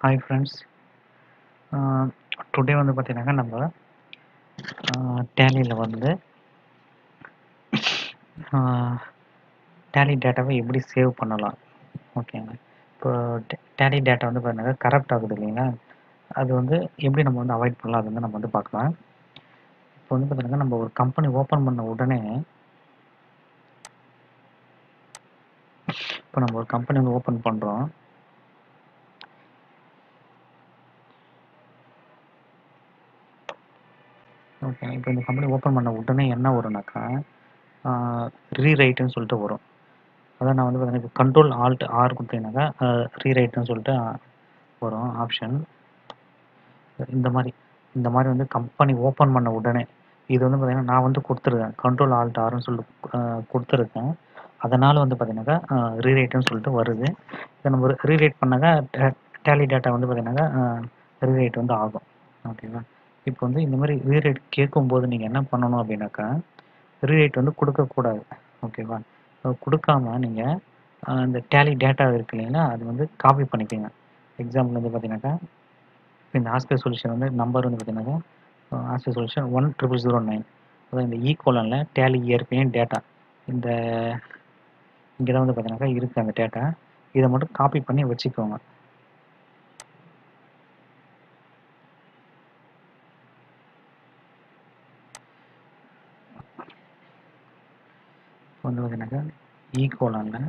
Hi friends, today வந்து பார்த்தீங்கன்னா நம்ம டேலியில் வந்து டேலி டேட்டாவை எப்படி சேவ் பண்ணலாம் ஓகேங்க. இப்போ டேலி டேட்டா வந்து பார்த்தீங்கன்னா கரப்ட் ஆகுது இல்லைங்களா, அது வந்து எப்படி நம்ம வந்து அவாய்ட் பண்ணலாம், அது வந்து நம்ம வந்து பார்க்கலாம். இப்போ வந்து பார்த்தீங்கன்னா நம்ம ஒரு கம்பெனி ஓப்பன் பண்ண உடனே இப்போ நம்ம ஒரு கம்பெனி வந்து ஓப்பன் பண்ணுறோம். ஓகே, இப்போ இந்த கம்பெனி ஓப்பன் பண்ண உடனே என்ன வரும்னாக்கா ரீரைட்டுன்னு சொல்லிட்டு வரும். அதான் நான் வந்து பார்த்தீங்கன்னா இப்போ கண்ட்ரோல் ஆல்ட் ஆர் கொடுத்தீங்கன்னாக்கா ரீரைட்னு சொல்லிட்டு வரும் ஆப்ஷன். இந்த மாதிரி வந்து கம்பெனி ஓப்பன் பண்ண உடனே இது வந்து பார்த்தீங்கன்னா நான் வந்து கொடுத்துருக்கேன், கண்ட்ரோல் ஆல்ட் ஆர்னு சொல்லிட்டு கொடுத்துருக்கேன். அதனால் வந்து பார்த்தீங்கன்னாக்கா ரீரைட்னு சொல்லிட்டு வருது. இதை நம்ம ரீரைட் பண்ணாக்கா டேலி டேட்டா வந்து பார்த்தீங்கன்னாக்கா ரீரைட் வந்து ஆகும். ஓகேவா. இப்போ வந்து இந்த மாதிரி ரீரைட் கேட்கும்போது நீங்கள் என்ன பண்ணணும் அப்படின்னாக்கா ரீரைட் வந்து கொடுக்கக்கூடாது. ஓகேவா. கொடுக்காம நீங்கள் இந்த டேலி டேட்டா இருக்கு இல்லைங்களா, அது வந்து காப்பி பண்ணிக்கோங்க. எக்ஸாம்பிள் வந்து பார்த்தீங்கன்னாக்கா இந்த ஆஸ்பெக்ட் சொல்யூஷன் வந்து நம்பர் வந்து பார்த்தீங்கன்னாக்கா ஆஸ்பெக்ட் சொல்யூஷன் 10009, அதாவது இந்த ஈக்குவலில் டேலி இயற்கையின் டேட்டா இந்த இங்கே தான் வந்து பார்த்தீங்கன்னாக்கா இருக்குது அந்த டேட்டா. இதை மட்டும் காப்பி பண்ணி வச்சுக்கோங்க. வந்து பார்த்தீங்கன்னாக்கா ஈக்குவலில்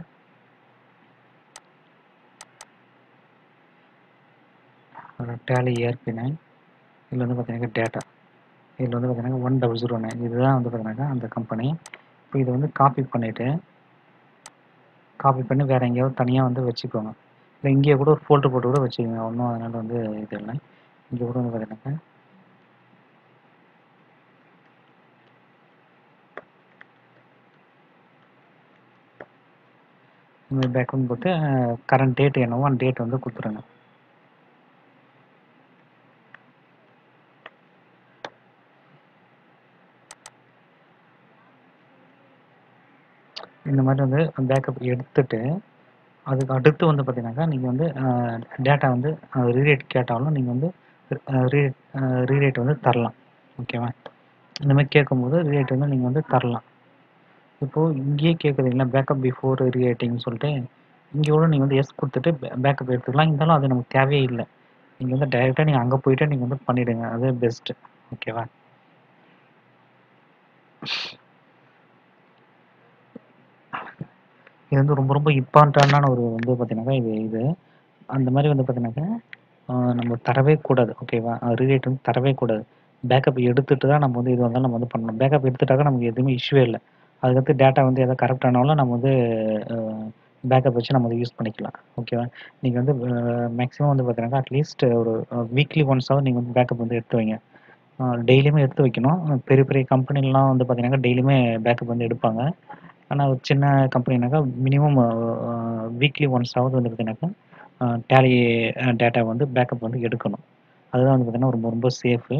டேலி இயற்கைனை இதில் வந்து பார்த்தீங்கன்னா டேட்டா இதில் வந்து பார்த்தீங்கன்னா 1009 இதுதான் வந்து பார்த்தீங்கன்னாக்கா அந்த கம்பெனி. இப்போ இதை வந்து காப்பி பண்ணி வேறு எங்கேயாவது தனியாக வந்து வச்சுக்கோங்க. இல்லை இங்கேயே கூட ஒரு ஃபோல்டர் போட்டு கூட வச்சுக்கோங்க, ஒன்றும் அதனால் வந்து இது இல்லை. இங்கே கூட வந்து பார்த்தீங்கன்னாக்கா இந்த பேக்ரவுண்ட் போட்டு கரண்ட் டேட் என்னவோ அந்த டேட் வந்து கொடுத்துருங்க. இந்த மாதிரி வந்து பேக்கப் எடுத்துட்டு அதுக்கு அடுத்து வந்து பார்த்தீங்கன்னாக்கா நீங்கள் வந்து டேட்டா வந்து ரீரேட் கேட்டாலும் நீங்கள் வந்து ரீரேட் வந்து தரலாம். ஓகேவா. இந்த மாதிரி கேட்கும்போது ரீரேட் வந்து நீங்கள் வந்து தரலாம். இப்போது இங்கேயே கேட்குறீங்களா பேக்கப் பிஃபோர் ரீரேட்டிங்னு சொல்லிட்டு, இங்கே கூட நீங்கள் வந்து எஸ் கொடுத்துட்டு பேக்கப் எடுத்துக்கலாம். இருந்தாலும் அது நமக்கு தேவையே இல்லை. நீங்கள் வந்து டைரெக்டாக நீங்கள் அங்கே போய்ட்டு நீங்கள் வந்து பண்ணிவிடுங்க, அது பெஸ்ட்டு. ஓகேவா. இது வந்து ரொம்ப ரொம்ப இம்பார்ட்டண்டான ஒரு வந்து பார்த்தீங்கன்னாக்கா இது அந்த மாதிரி வந்து பார்த்தீங்கன்னாக்கா நம்ம தரவே கூடாது. ஓகேவா. ரீரேட் வந்து தரவே கூடாது. பேக்கப் எடுத்துட்டு தான் நம்ம வந்து இது வந்தாலும் நம்ம வந்து பண்ணணும். பேக்கப் எடுத்துட்டாக்க நமக்கு எதுவுமே இஷ்யூவே இல்லை. அதுக்கடுத்து டேட்டா வந்து எதாவது கரெக்ட் ஆனாலும் நம்ம வந்து பேக்கப் வச்சு நம்ம அதை யூஸ் பண்ணிக்கலாம். ஓகேவா. நீங்கள் வந்து மேக்ஸிமம் வந்து பார்த்தீங்கன்னா அட்லீஸ்ட் ஒரு வீக்லி ஒன்ஸாவது நீங்கள் வந்து பேக்கப் வந்து எடுத்து வைங்க. டெய்லியுமே எடுத்து வைக்கணும். பெரிய பெரிய கம்பெனிலாம் வந்து பார்த்தீங்கன்னா டெய்லியுமே பேக்கப் வந்து எடுப்பாங்க. ஆனால் ஒரு சின்ன கம்பெனினாக்கா மினிமம் வீக்லி ஒன்ஸாவது வந்து பார்த்தீங்கன்னாக்கா டேலி டேட்டா வந்து பேக்கப் வந்து எடுக்கணும். அதுதான் வந்து பார்த்தீங்கன்னா ரொம்ப ரொம்ப சேஃபு.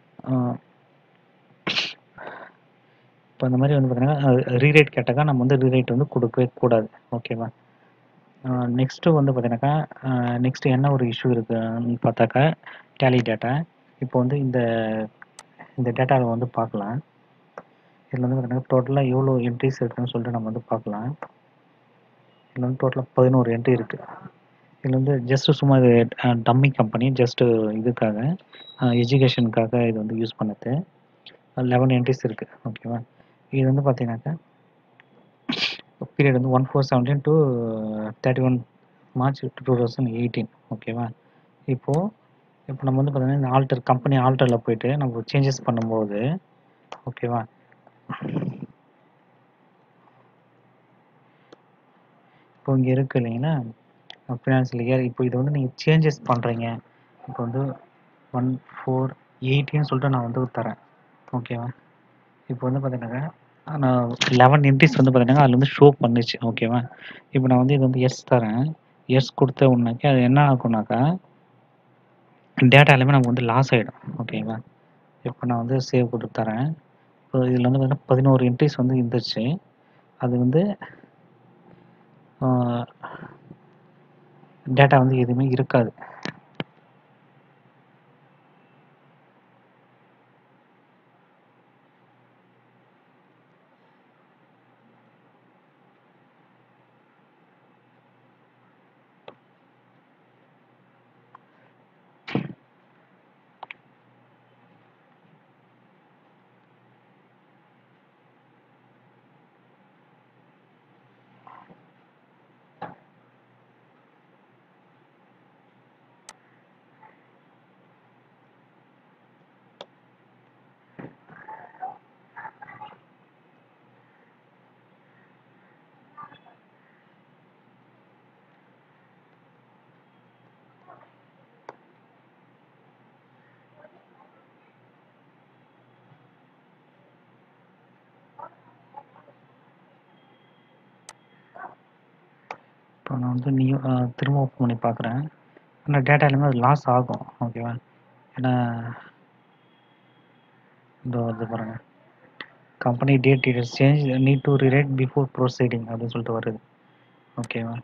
இப்போ இந்த மாதிரி வந்து பார்த்தீங்கன்னா ரீரேட் கேட்டாக்கா நம்ம வந்து ரீரேட் வந்து கொடுக்கவே கூடாது. ஓகேவா. நெக்ஸ்ட்டு வந்து பார்த்தீங்கன்னாக்கா நெக்ஸ்ட்டு என்ன ஒரு இஷ்யூ இருக்குன்னு பார்த்தாக்கா டேலி டேட்டா. இப்போ வந்து இந்த டேட்டாவை வந்து பார்க்கலாம். இதில் வந்து பார்த்தீங்கன்னா டோட்டலாக எவ்வளோ என்ட்ரிஸ் இருக்குன்னு சொல்லிட்டு நம்ம வந்து பார்க்கலாம். இதில் வந்து டோட்டலாக 11 என்ட்ரி இருக்குது. இதில் வந்து ஜஸ்ட்டு சும்மா இது டம்மி கம்பெனி, ஜஸ்ட்டு இதுக்காக எஜுகேஷனுக்காக இது வந்து யூஸ் பண்ணது. 11 என்ட்ரிஸ் இருக்குது. ஓகேவா. இது வந்து பார்த்தீங்கன்னாக்கா பீரியட் வந்து 1417 to 31 March 2018. ஓகேவா. இப்போ நம்ம வந்து பார்த்தீங்கன்னா இந்த கம்பெனி ஆல்டரில் போயிட்டு நம்ம சேஞ்சஸ் பண்ணும்போது ஓகேவா. இப்போ இங்கே இருக்குது இல்லைங்களா ஃபினான்ஷியல் இயர். இப்போ இதை வந்து நீங்கள் சேஞ்சஸ் பண்ணுறீங்க. இப்போ வந்து 1418 சொல்லிட்டு நான் வந்து தரேன். ஓகேவா. இப்போ வந்து பார்த்தீங்கன்னாக்கா நான் 11 என்ட்ரிஸ் வந்து பார்த்தீங்கன்னா அதில் வந்து ஷோ பண்ணுச்சு. ஓகேவா. இப்போ நான் வந்து இது வந்து எஸ் தரேன். எஸ் கொடுத்த உடனேக்கா அது என்ன ஆகும்னாக்கா டேட்டா எல்லாமே நமக்கு வந்து லாஸ் ஆகிடும். ஓகேவா. இப்போ நான் வந்து சேவ் கொடுத்து தரேன். இப்போ இதில் வந்து பார்த்தீங்கன்னா 11 என்ட்ரிஸ் வந்து இருந்துச்சு. அது வந்து டேட்டா வந்து எதுவுமே இருக்காது. இப்போ நான் வந்து நியூ திரும்ப ஓப்பன் பண்ணி பார்க்குறேன். ஆனால் டேட்டா எல்லாமே அது லாஸ் ஆகும். ஓகேவா? ஏன்னா இந்த வந்து பாருங்கள், company date details change need to rewrite before proceeding அப்படின்னு சொல்லிட்டு வருது. ஓகேவா?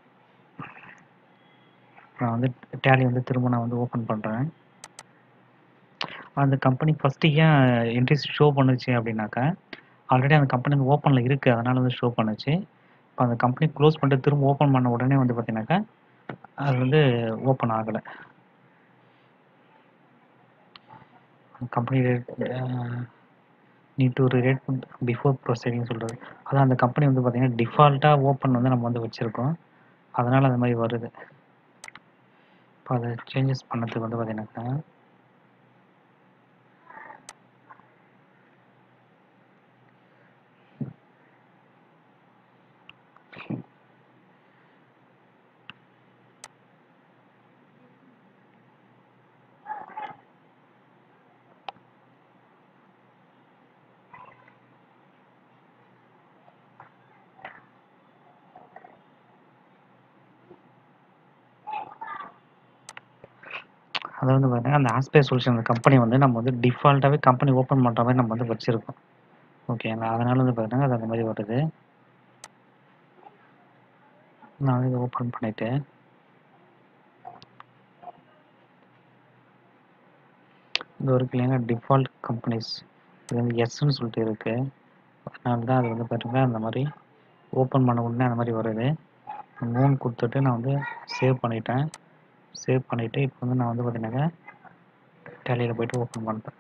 நான் வந்து டேலி வந்து திரும்ப நான் வந்து ஓப்பன் பண்ணுறேன். அந்த கம்பெனி ஃபஸ்ட்டு ஏன் என்ட்ரிஸ் ஷோ பண்ணுச்சு அப்படின்னாக்கா, ஆல்ரெடி அந்த கம்பெனி வந்து ஓப்பனில் இருக்குது, அதனால் வந்து ஷோ பண்ணுச்சு. இப்போ அந்த கம்பெனி க்ளோஸ் பண்ணிட்டு திரும்ப ஓப்பன் பண்ண உடனே வந்து பார்த்தீங்கன்னாக்கா, அது வந்து ஓப்பன் ஆகலை. Company need to rewrite before proceeding சொல்கிறது. அதான் அந்த கம்பெனி வந்து பார்த்தீங்கன்னா டிஃபால்ட்டாக ஓப்பன் வந்து நம்ம வந்து வச்சுருக்கோம், அதனால் அந்த மாதிரி வருது. இப்போ அதை சேஞ்சஸ் பண்ணதுக்கு வந்து பார்த்தீங்கன்னாக்கா, அதை வந்து பார்த்தீங்கன்னா அந்த ஆஸ்பே சொல்யூஷன் அந்த கம்பெனி வந்து நம்ம வந்து டிஃபால்ட்டாகவே கம்பெனி ஓப்பன் பண்ணுற மாதிரி நம்ம வந்து வச்சுருக்கோம். ஓகேங்களா? அதனால் வந்து பார்த்தீங்கன்னா அது அந்த மாதிரி வருது. நான் இதை ஓப்பன் பண்ணிவிட்டு இது ஒரு இல்லைன்னா டிஃபால்ட் கம்பெனிஸ் இது வந்து எஸ்ன்னு சொல்லிட்டு இருக்குது, அதனால தான் அது வந்து பார்த்தீங்கன்னா அந்த மாதிரி ஓப்பன் பண்ண உடனே அந்த மாதிரி வருது. 3 கொடுத்துட்டு நான் வந்து சேவ் பண்ணிட்டேன். சேவ் பண்ணிவிட்டு இப்போ வந்து நான் வந்து பார்த்தீங்கன்னாக்கா டேலியில் போய்ட்டு ஓப்பன் பண்ணிட்டேன்.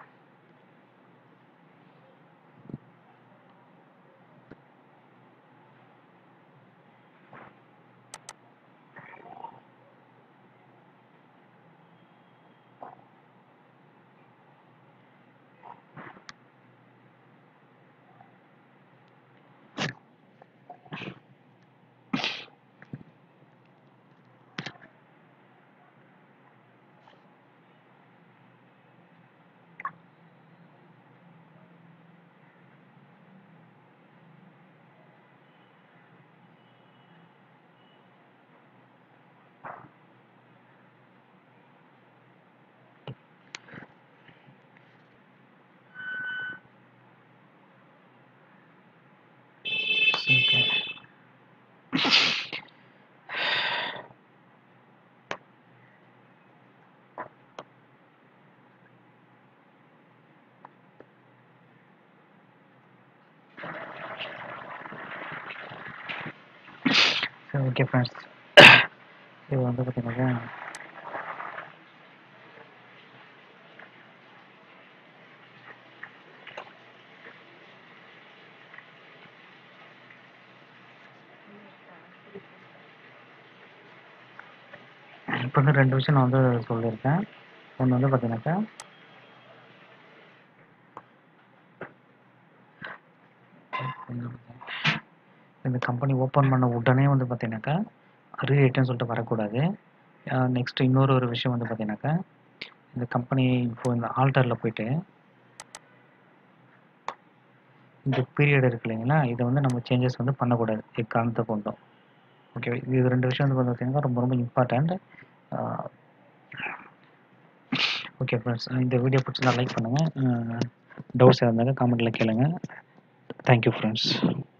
ஓகே, சரி ஓகே ஃப்ரெண்ட்ஸ், இது வந்து பார்த்தீங்கன்னாக்கா இப்போ வந்து 2 விஷயம் நான் வந்து சொல்லியிருக்கேன். ஒன்று வந்து பார்த்தீங்கன்னாக்கா இந்த கம்பெனி ஓப்பன் பண்ண உடனே வந்து பார்த்தீங்கன்னாக்கா ரீரேட்னு சொல்லிட்டு வரக்கூடாது. நெக்ஸ்ட் இன்னொரு விஷயம் வந்து பார்த்தீங்கன்னாக்கா, இந்த கம்பெனி இப்போ இந்த ஆல்டரில் போயிட்டு இந்த பீரியட் இருக்கு இல்லைங்களா, இதை வந்து நம்ம சேஞ்சஸ் வந்து பண்ணக்கூடாது எக்காரணத்தை கொண்டும். ஓகே, இது 2 விஷயம் வந்து பார்த்தீங்கன்னா ரொம்ப ரொம்ப இம்பார்ட்டண்ட். ஓகே ஃப்ரெண்ட்ஸ், இந்த வீடியோ பிடிச்சிருந்தா லைக் பண்ணுங்கள், டவுட்ஸ் இருந்தாலும் கமெண்ட்டில் கேளுங்கள். Thank you friends.